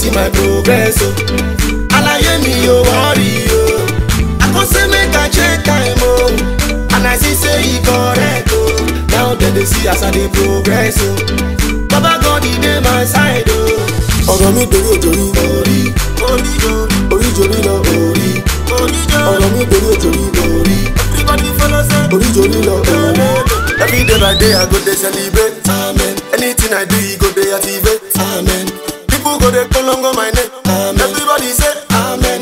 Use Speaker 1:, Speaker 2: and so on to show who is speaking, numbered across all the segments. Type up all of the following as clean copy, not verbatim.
Speaker 1: see my progress, oh. Alaye me, oh, worry, oh. I can say make I check time, oh. And I see say he correct, oh. Now then they see as I dey progress, oh. Baba God, he dey my side, oh.
Speaker 2: Ọ̀rọ̀ mi torí òjòrí
Speaker 1: Orí, orí jo,
Speaker 2: orí jòrí lọ
Speaker 1: orí, orí jo,
Speaker 2: ọ̀rọ̀ mi torí òjòrí
Speaker 1: orí. Everybody follow say,
Speaker 2: orí jòrí lọ
Speaker 1: every day by day I go dey celebrate, amen. Anything I do, he go dey activate, amen. People go dey kolongo my name, amen. Everybody say, amen.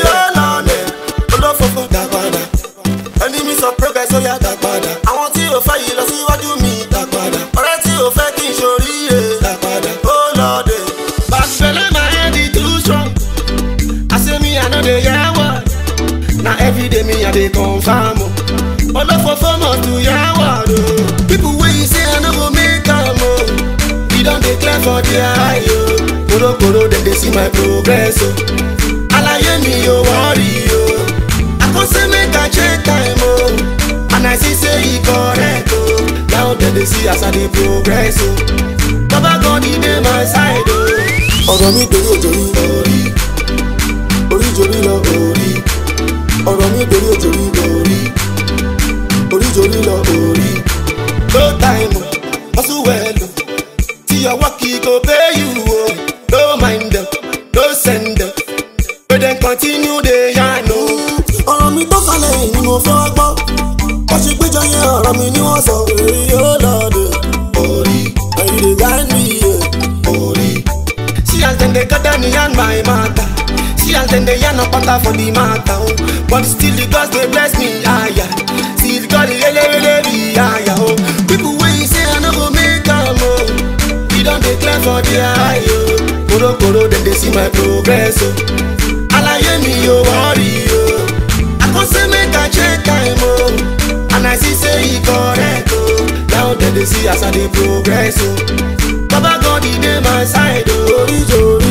Speaker 1: Olófòfò dàgbàdà, enemies of progress ó yá dàgbàdà. Àwọn tí ò fẹ́ yìí lọ síwájú mi dàgbàdà. Ọ̀rẹ́ tí ò fẹ́ kí n ṣoríire dàgbàdà. Oh Lord, but fella my head is too strong. I say me I no dey hear word. Na everyday me I dey confirm, oh. Olófòfò must do hear word, oh. People wey you say I no go make am, oh. E don dey clear for their eye, oh. Korokoro dem dey see my progress, oh. Alaye me, oh, worry, oh. I can say make I check time, oh. And I see say he correct, oh. Now then they see as I dey progress, oh. Baba God, he dey my side, oh.
Speaker 2: ọ̀rọ̀ mi torí òjòrí
Speaker 1: Orí,
Speaker 2: orí jòrí lọ
Speaker 1: orí,
Speaker 2: ọ̀rọ̀ mi torí òjòrí
Speaker 1: orí,
Speaker 2: orí jòrí lọ
Speaker 1: orí. No time, oh. Hustle well, oh. See your work, he go pay you, oh. No mind them, no send them. But then continue the yarn, oh.
Speaker 2: ọ̀rọ̀ mi tó kalẹ̀ yìí ni mo fẹ́ wá gbọ́ wọ́n ṣe péjọ yẹn ọ̀rọ̀ mi ni wọ́n sọ èyí ó lọ́ọ̀dẹ̀
Speaker 1: Orí,
Speaker 2: ẹ̀yìn lè gbá mi yẹ.
Speaker 1: Orí. See as them they gather me and my matter. See as them they yarn up matter for the matter, oh. But still the gods they bless me, ah yeah. Still God they really ah yeah, oh. People when you say I no go make am, oh. You don't declare for their eye, oh. Koro then they see my progress, oh. Alaye me, oh, worry, oh. I can say make I check time, oh. And I see say he correct, oh. Now then they see as I dey progress, oh. Baba God, he dey my side, oh.
Speaker 2: orí jòrí